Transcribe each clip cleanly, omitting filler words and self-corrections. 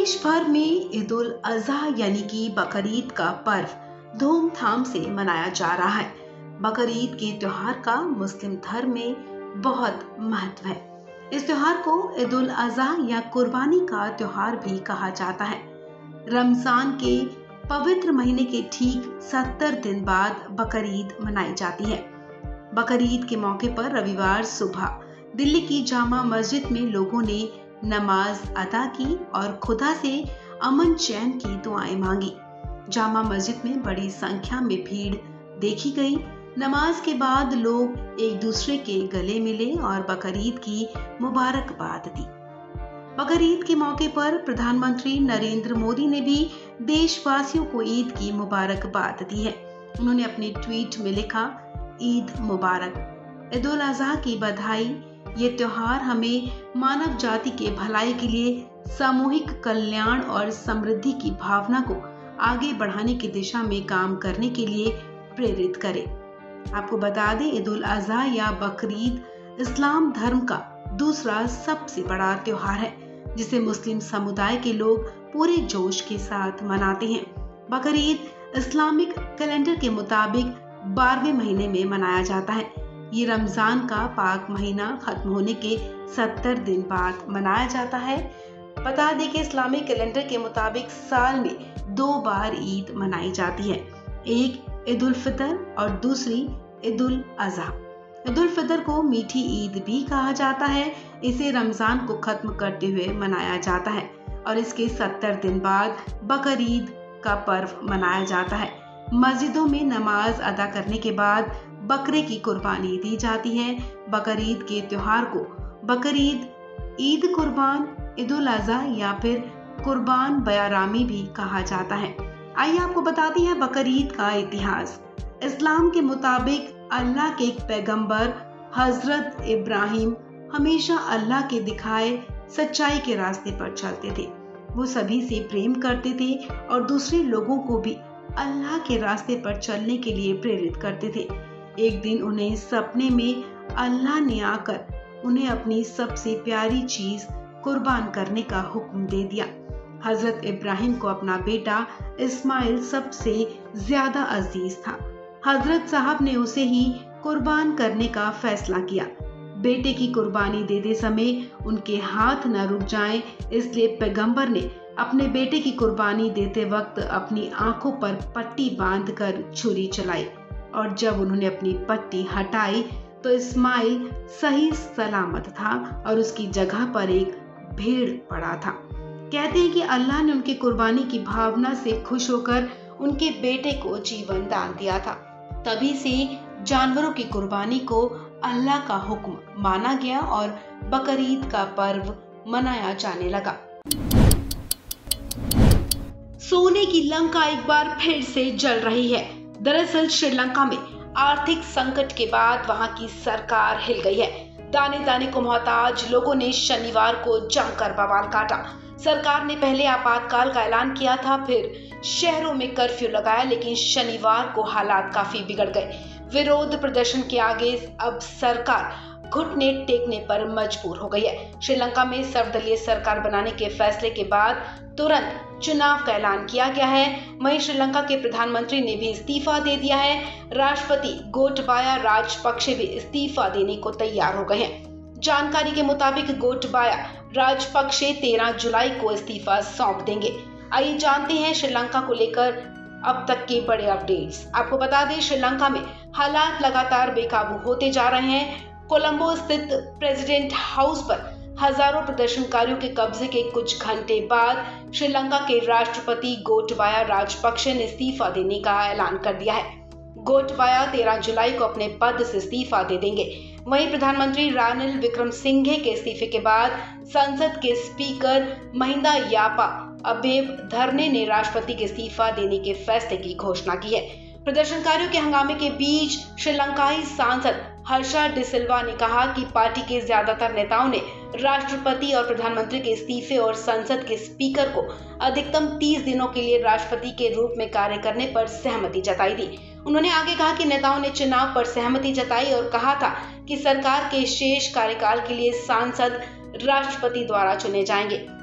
देश भर में ईद उल अजहा यानी कि बकरीद का पर्व धूमधाम से मनाया जा रहा है। बकरीद के त्योहार का मुस्लिम धर्म में बहुत महत्व है। इस त्योहार को ईद उल अजहा या कुर्बानी का त्योहार भी कहा जाता है। रमजान के पवित्र महीने के ठीक 70 दिन बाद बकरीद मनाई जाती है। बकरीद के मौके पर रविवार सुबह दिल्ली की जामा मस्जिद में लोगों ने नमाज अदा की और खुदा से अमन चैन की दुआएं मांगी। जामा मस्जिद में बड़ी संख्या में भीड़ देखी गई। नमाज के बाद लोग एक दूसरे के गले मिले और बकरीद की मुबारकबाद दी। बकरीद के मौके पर प्रधानमंत्री नरेंद्र मोदी ने भी देशवासियों को ईद की मुबारकबाद दी है। उन्होंने अपने ट्वीट में लिखा, ईद मुबारक, ईद उल अजहा की बधाई। ये त्योहार हमें मानव जाति के भलाई के लिए सामूहिक कल्याण और समृद्धि की भावना को आगे बढ़ाने की दिशा में काम करने के लिए प्रेरित करे। आपको बता दें, ईद उल अजहा या बकरीद इस्लाम धर्म का दूसरा सबसे बड़ा त्योहार है, जिसे मुस्लिम समुदाय के लोग पूरे जोश के साथ मनाते हैं। बकरीद इस्लामिक कैलेंडर के मुताबिक 12वें महीने में मनाया जाता है। ये रमजान का पाक महीना खत्म होने के 70 दिन बाद मनाया जाता है। बता दें कि इस्लामिक कैलेंडर के मुताबिक साल में 2 बार ईद मनाई जाती है, एक ईद उल फितर और दूसरी ईद उल अजहा। ईद उल फितर को मीठी ईद भी कहा जाता है। इसे रमजान को खत्म करते हुए मनाया जाता है और इसके 70 दिन बाद बकरीद का पर्व मनाया जाता है। मस्जिदों में नमाज अदा करने के बाद बकरे की कुर्बानी दी जाती है। बकरीद के त्योहार को बकरीद, ईद कुर्बान, ईद उल अजहा या फिर कुर्बान बयारामी भी कहा जाता है। आइए आपको बताती है बकरीद का इतिहास। इस्लाम के मुताबिक अल्लाह के एक पैगंबर हजरत इब्राहिम हमेशा अल्लाह के दिखाए सच्चाई के रास्ते पर चलते थे। वो सभी से प्रेम करते थे और दूसरे लोगों को भी अल्लाह के रास्ते पर चलने के लिए प्रेरित करते थे। एक दिन उन्हें सपने में अल्लाह ने आकर उन्हें अपनी सबसे प्यारी चीज कुर्बान करने का हुक्म दे दिया। हजरत इब्राहिम को अपना बेटा इस्माइल सबसे ज्यादा अजीज था। हजरत साहब ने उसे ही कुर्बान करने का फैसला किया। बेटे की कुर्बानी देते समय उनके हाथ न रुक जाएं, इसलिए पैगंबर ने अपने बेटे की कुर्बानी देते वक्त अपनी आंखों पर पट्टी बांधकर छुरी चलाई और जब उन्होंने अपनी पट्टी हटाई तो इस्माइल सही सलामत था और उसकी जगह पर एक भेड़ पड़ा था। कहते हैं कि अल्लाह ने उनकी कुर्बानी की भावना से खुश होकर उनके बेटे को जीवन दान दिया था। तभी से जानवरों की कुर्बानी को अल्लाह का हुक्म माना गया और बकरीद का पर्व मनाया जाने लगा। सोने की लंका एक बार फिर से जल रही है। दरअसल श्रीलंका में आर्थिक संकट के बाद वहां की सरकार हिल गई है। दाने दाने को मोहताज लोगों ने शनिवार को जमकर बवाल काटा। सरकार ने पहले आपातकाल का ऐलान किया था, फिर शहरों में कर्फ्यू लगाया, लेकिन शनिवार को हालात काफी बिगड़ गए। विरोध प्रदर्शन के आगे अब सरकार घुटने टेकने पर मजबूर हो गई है। श्रीलंका में सर्वदलीय सरकार बनाने के फैसले के बाद तुरंत चुनाव का ऐलान किया गया है। वहीं श्रीलंका के प्रधानमंत्री ने भी इस्तीफा दे दिया है। राष्ट्रपति गोटबाया राजपक्षे भी इस्तीफा देने को तैयार हो गए हैं। जानकारी के मुताबिक गोटबाया राजपक्षे 13 जुलाई को इस्तीफा सौंप देंगे। आइए जानते हैं श्रीलंका को लेकर अब तक के बड़े अपडेट्स। आपको बता दें, श्रीलंका में हालात लगातार बेकाबू होते जा रहे हैं। कोलंबो स्थित प्रेसिडेंट हाउस पर हजारों प्रदर्शनकारियों के कब्जे के कुछ घंटे बाद श्रीलंका के राष्ट्रपति गोटबाया राजपक्षे ने इस्तीफा देने का ऐलान कर दिया है। गोटबाया 13 जुलाई को अपने पद से इस्तीफा दे देंगे। वहीं प्रधानमंत्री रानिल विक्रमसिंघे के इस्तीफे के बाद संसद के स्पीकर महिंदा यापा अबेब धरने ने राष्ट्रपति के इस्तीफा देने के फैसले की घोषणा की है। प्रदर्शनकारियों के हंगामे के बीच श्रीलंकाई सांसद हर्षा डिसिल्वा ने कहा कि पार्टी के ज्यादातर नेताओं ने राष्ट्रपति और प्रधानमंत्री के इस्तीफे और संसद के स्पीकर को अधिकतम 30 दिनों के लिए राष्ट्रपति के रूप में कार्य करने पर सहमति जताई थी। उन्होंने आगे कहा कि नेताओं ने चुनाव पर सहमति जताई और कहा था कि सरकार के शेष कार्यकाल के लिए सांसद राष्ट्रपति द्वारा चुने जाएंगे।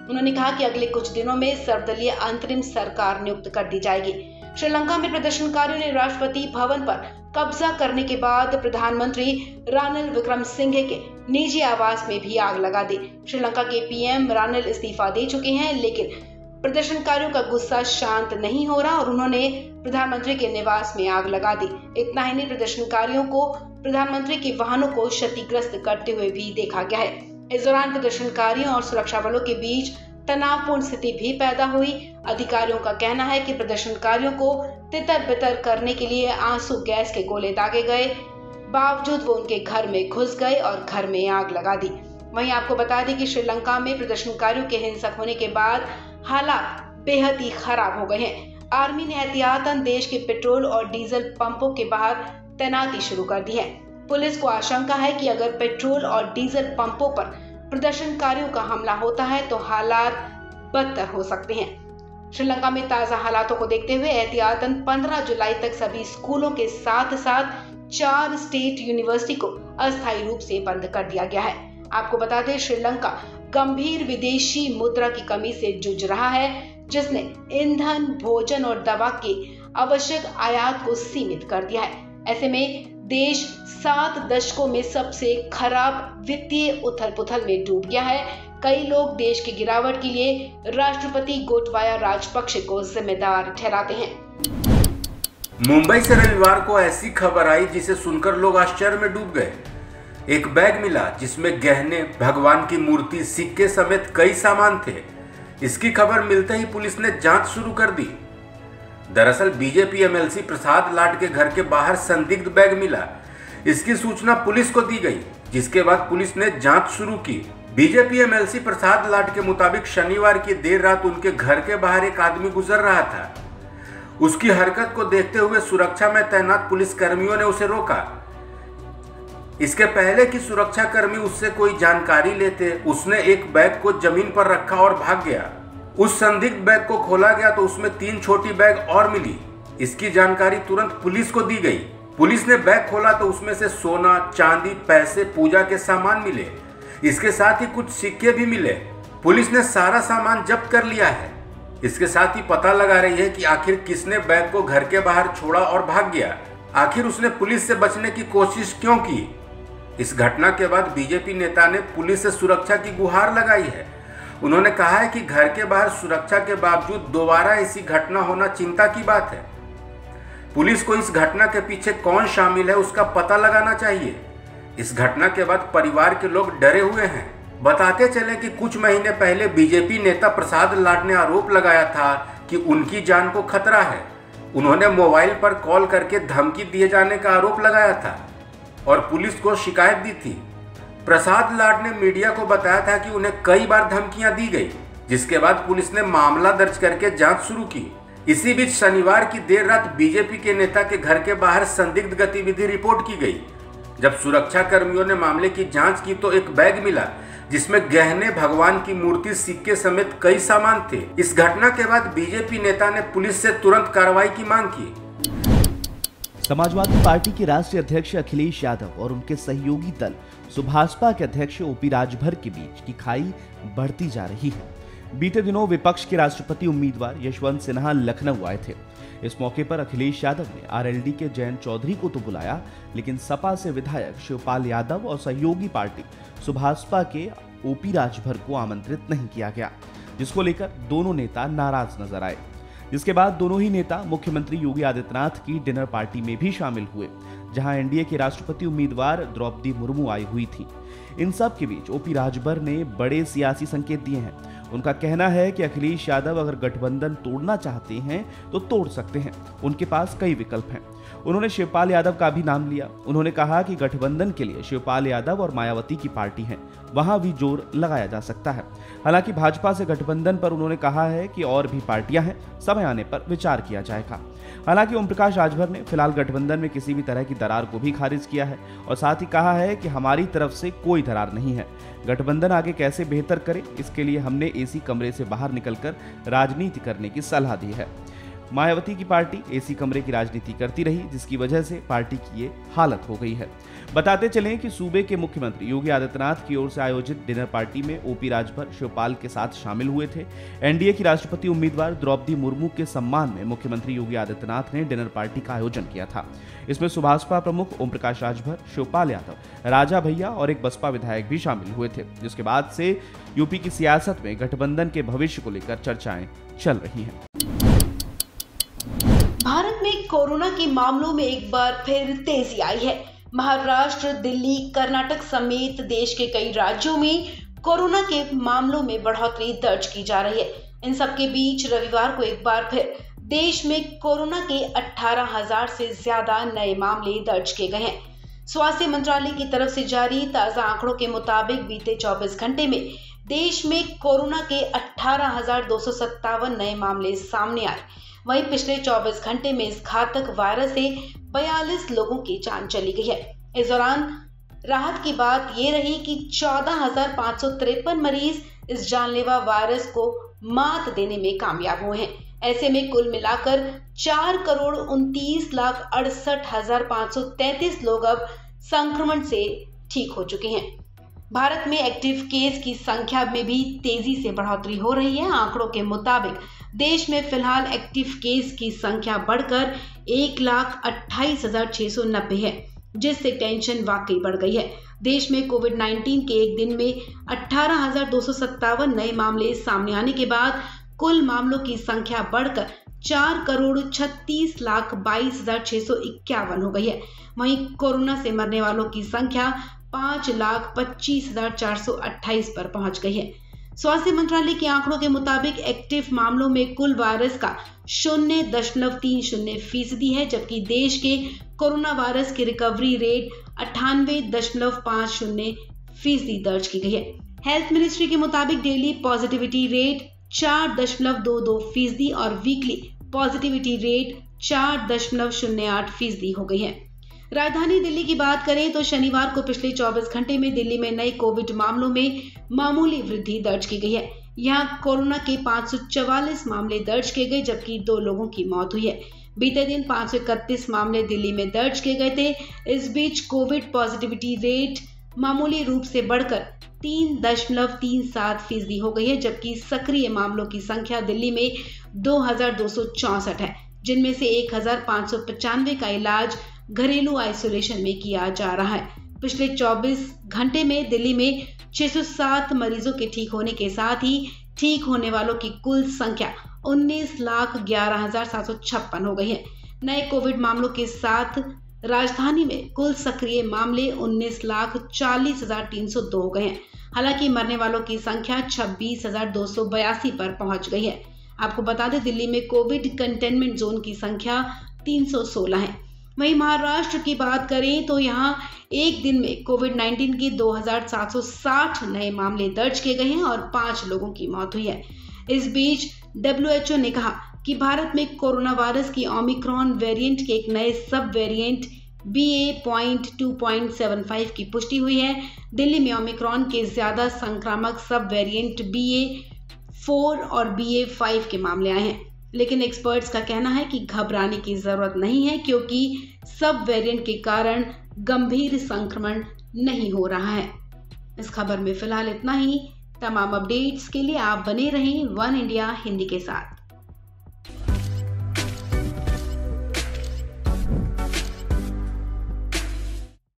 उन्होंने कहा कि अगले कुछ दिनों में सर्वदलीय अंतरिम सरकार नियुक्त कर दी जाएगी। श्रीलंका में प्रदर्शनकारियों ने राष्ट्रपति भवन पर कब्जा करने के बाद प्रधानमंत्री रानिल विक्रमसिंघे के निजी आवास में भी आग लगा दी। श्रीलंका के पीएम रानिल इस्तीफा दे चुके हैं, लेकिन प्रदर्शनकारियों का गुस्सा शांत नहीं हो रहा और उन्होंने प्रधानमंत्री के निवास में आग लगा दी। इतना ही नहीं, प्रदर्शनकारियों को प्रधानमंत्री के वाहनों को क्षतिग्रस्त करते हुए भी देखा गया है। इस दौरान प्रदर्शनकारियों और सुरक्षा बलों के बीच तनावपूर्ण स्थिति भी पैदा हुई। अधिकारियों का कहना है कि प्रदर्शनकारियों को तितर बितर करने के लिए आंसू गैस के गोले दागे गए, बावजूद वो उनके घर में घुस गए और घर में आग लगा दी। वहीं आपको बता दें कि श्रीलंका में प्रदर्शनकारियों के हिंसक होने के बाद हालात बेहद ही खराब हो गए हैं। आर्मी ने एहतियातन देश के पेट्रोल और डीजल पंपों के बाहर तैनाती शुरू कर दी है। पुलिस को आशंका है कि अगर पेट्रोल और डीजल पंपों पर प्रदर्शनकारियों का हमला होता है तो हालात बदतर हो सकते हैं। श्रीलंका में ताजा हालातों को देखते हुए एहतियातन 15 जुलाई तक सभी स्कूलों के साथ साथ 4 स्टेट यूनिवर्सिटी को अस्थायी रूप से बंद कर दिया गया है। आपको बता दें, श्रीलंका गंभीर विदेशी मुद्रा की कमी से जूझ रहा है, जिसने ईंधन, भोजन और दवा के आवश्यक आयात को सीमित कर दिया है। ऐसे में देश 7 दशकों में सबसे खराब वित्तीय उथल-पुथल में डूब गया है। कई लोग देश की गिरावट के लिए राष्ट्रपति गोटबाया राजपक्षे को जिम्मेदार ठहराते हैं। मुंबई से रविवार को ऐसी खबर आई जिसे सुनकर लोग आश्चर्य में डूब गए। एक बैग मिला जिसमें गहने, भगवान की मूर्ति, सिक्के समेत कई सामान थे। इसकी खबर मिलते ही पुलिस ने जांच शुरू कर दी। दरअसल बीजेपी एमएलसी प्रसाद लाड के घर के बाहर संदिग्ध बैग मिला। इसकी सूचना पुलिस को दी गई, जिसके बाद पुलिस ने जांच शुरू की। बीजेपी एमएलसी प्रसाद लाड के मुताबिक शनिवार की देर रात उनके घर के बाहर एक आदमी गुजर रहा था। उसकी हरकत को देखते हुए सुरक्षा में तैनात पुलिस कर्मियों ने उसे रोका। इसके पहले कि सुरक्षा कर्मी उससे कोई जानकारी लेते, उसने एक बैग को जमीन पर रखा और भाग गया। उस संदिग्ध बैग को खोला गया तो उसमें 3 छोटी बैग और मिली। इसकी जानकारी तुरंत पुलिस को दी गई। पुलिस ने बैग खोला तो उसमें से सोना, चांदी, पैसे, पूजा के सामान मिले। इसके साथ ही कुछ सिक्के भी मिले। पुलिस ने सारा सामान जब्त कर लिया है। इसके साथ ही पता लगा रही है कि आखिर किसने बैग को घर के बाहर छोड़ा और भाग गया। आखिर उसने पुलिस से बचने की कोशिश क्यों की? इस घटना के बाद बीजेपी नेता ने पुलिस से सुरक्षा की गुहार लगाई है। उन्होंने कहा है कि घर के बाहर सुरक्षा के बावजूद दोबारा ऐसी घटना होना चिंता की बात है। पुलिस को इस घटना के पीछे कौन शामिल है उसका पता लगाना चाहिए। इस घटना के बाद परिवार के लोग डरे हुए हैं। बताते चले कि कुछ महीने पहले बीजेपी नेता प्रसाद लाड ने आरोप लगाया था कि उनकी जान को खतरा है। उन्होंने मोबाइल पर कॉल करके धमकी दिए जाने का आरोप लगाया था और पुलिस को शिकायत दी थी। प्रसाद लाड ने मीडिया को बताया था कि उन्हें कई बार धमकियां दी गई, जिसके बाद पुलिस ने मामला दर्ज करके जांच शुरू की। इसी बीच शनिवार की देर रात बीजेपी के नेता के घर के बाहर संदिग्ध गतिविधि रिपोर्ट की गई। जब सुरक्षा कर्मियों ने मामले की जांच की तो एक बैग मिला जिसमें गहने, भगवान की मूर्ति, सिक्के समेत कई सामान थे। इस घटना के बाद बीजेपी नेता ने पुलिस से तुरंत कार्रवाई की मांग की। समाजवादी पार्टी के राष्ट्रीय अध्यक्ष अखिलेश यादव और उनके सहयोगी दल सुभाषपा के अध्यक्ष ओपी राजभर के बीच की खाई बढ़ती जा रही है। बीते दिनों विपक्ष के राष्ट्रपति उम्मीदवार यशवंत सिन्हा लखनऊ आए थे। इस मौके पर अखिलेश यादव ने आरएलडी के जयंत चौधरी को तो बुलाया, लेकिन सपा से विधायक शिवपाल यादव और सहयोगी पार्टी सुभाषपा के ओपी राजभर को आमंत्रित नहीं किया गया, जिसको लेकर दोनों नेता नाराज नजर आए। जिसके बाद दोनों ही नेता मुख्यमंत्री योगी आदित्यनाथ की डिनर पार्टी में भी शामिल हुए, जहां एनडीए के राष्ट्रपति उम्मीदवार द्रौपदी मुर्मू आई हुई थी। इन सब के बीच ओपी राजभर ने बड़े सियासी संकेत दिए हैं। उनका कहना है कि अखिलेश यादव अगर गठबंधन तोड़ना चाहते हैं तो तोड़ सकते हैं, उनके पास कई विकल्प हैं। उन्होंने शिवपाल यादव का भी नाम लिया। उन्होंने कहा कि गठबंधन के लिए शिवपाल यादव और मायावती की पार्टी है, वहां भी जोर लगाया जा सकता है। हालांकि भाजपा से गठबंधन पर उन्होंने कहा है कि और भी पार्टियां हैं, समय आने पर विचार किया जाएगा। हालांकि ओम प्रकाश राजभर ने फिलहाल गठबंधन में किसी भी तरह की दरार को भी खारिज किया है और साथ ही कहा है कि हमारी तरफ से कोई दरार नहीं है। गठबंधन आगे कैसे बेहतर करे, इसके लिए हमने एसी कमरे से बाहर निकलकर राजनीति करने की सलाह दी है। मायावती की पार्टी एसी कमरे की राजनीति करती रही, जिसकी वजह से पार्टी की ये हालत हो गई है। बताते चलें कि सूबे के मुख्यमंत्री योगी आदित्यनाथ की ओर से आयोजित डिनर पार्टी में ओपी राजभर शिवपाल के साथ शामिल हुए थे। एनडीए की राष्ट्रपति उम्मीदवार द्रौपदी मुर्मू के सम्मान में मुख्यमंत्री योगी आदित्यनाथ ने डिनर पार्टी का आयोजन किया था। इसमें सुभाषपा प्रमुख ओम प्रकाश राजभर, शिवपाल यादव, राजा भैया और एक बसपा विधायक भी शामिल हुए थे, जिसके बाद से यूपी की सियासत में गठबंधन के भविष्य को लेकर चर्चाएं चल रही हैं। भारत में कोरोना के मामलों में एक बार फिर तेजी आई है। महाराष्ट्र, दिल्ली, कर्नाटक समेत देश के कई राज्यों में कोरोना के मामलों में बढ़ोतरी दर्ज की जा रही है। इन सबके बीच रविवार को एक बार फिर देश में कोरोना के 18,000 से ज्यादा नए मामले दर्ज किए गए हैं। स्वास्थ्य मंत्रालय की तरफ से जारी ताजा आंकड़ों के मुताबिक बीते 24 घंटे में देश में कोरोना के 18,257 नए मामले सामने आए। वहीं पिछले 24 घंटे में इस घातक वायरस से 42 लोगों की जान चली गई है। इस दौरान राहत की बात ये रही कि 14,553 मरीज इस जानलेवा वायरस को मात देने में कामयाब हुए हैं। ऐसे में कुल मिलाकर 4,29,68,533 लोग अब संक्रमण से ठीक हो चुके हैं। भारत में एक्टिव केस की संख्या में भी तेजी से बढ़ोतरी हो रही है। आंकड़ों के मुताबिक देश में फिलहाल एक्टिव केस की संख्या बढ़कर 1,28,690 है, जिससे टेंशन वाकई बढ़ गई है। देश में कोविड-19 के एक दिन में 18,257 नए मामले सामने आने के बाद कुल मामलों की संख्या बढ़कर 4,36,22,651 हो गई है। वहीं कोरोना से मरने वालों की संख्या 5,25,428 पर पहुंच गई है। स्वास्थ्य मंत्रालय के आंकड़ों के मुताबिक एक्टिव मामलों में कुल वायरस का 0.30% है, जबकि देश के कोरोना वायरस की रिकवरी रेट 98.50% दर्ज की गई है। हेल्थ मिनिस्ट्री के मुताबिक डेली पॉजिटिविटी रेट 4.22% और वीकली पॉजिटिविटी रेट 4.08% हो गई है। राजधानी दिल्ली की बात करें तो शनिवार को पिछले 24 घंटे में दिल्ली में नए कोविड मामलों में मामूली वृद्धि दर्ज की गई है। यहां कोरोना के 544 मामले दर्ज किए गए, जबकि 2 लोगों की मौत हुई है। बीते दिन 531 मामले दिल्ली में दर्ज किए गए थे। इस बीच कोविड पॉजिटिविटी रेट मामूली रूप से बढ़कर 3.37% हो गई है, जबकि सक्रिय मामलों की संख्या दिल्ली में 2,264 है, जिनमें से 1,595 का इलाज घरेलू आइसोलेशन में किया जा रहा है। पिछले 24 घंटे में दिल्ली में 607 मरीजों के ठीक होने के साथ ही ठीक होने वालों की कुल संख्या 19,11,756 हो गई है। नए कोविड मामलों के साथ राजधानी में कुल सक्रिय मामले 19,40,302 हो गए हैं। हालांकि मरने वालों की संख्या 26,282 पर पहुंच गई है। आपको बता दें, दिल्ली में कोविड कंटेनमेंट जोन की संख्या 316 है। वहीं महाराष्ट्र की बात करें तो यहां एक दिन में कोविड-19 के 2,760 नए मामले दर्ज किए गए हैं और 5 लोगों की मौत हुई है। इस बीच WHO ने कहा कि भारत में कोरोना वायरस की ओमिक्रॉन वेरिएंट के एक नए सब वेरिएंट BA.2.75 की पुष्टि हुई है। दिल्ली में ओमिक्रॉन के ज्यादा संक्रामक सब वेरिएंट BA.4 और BA.5 के मामले आए हैं, लेकिन एक्सपर्ट्स का कहना है कि घबराने की जरूरत नहीं है, क्योंकि सब वेरिएंट के कारण गंभीर संक्रमण नहीं हो रहा है। इस खबर में फिलहाल इतना ही। तमाम अपडेट्स के लिए आप बने रहें वन इंडिया हिंदी के साथ।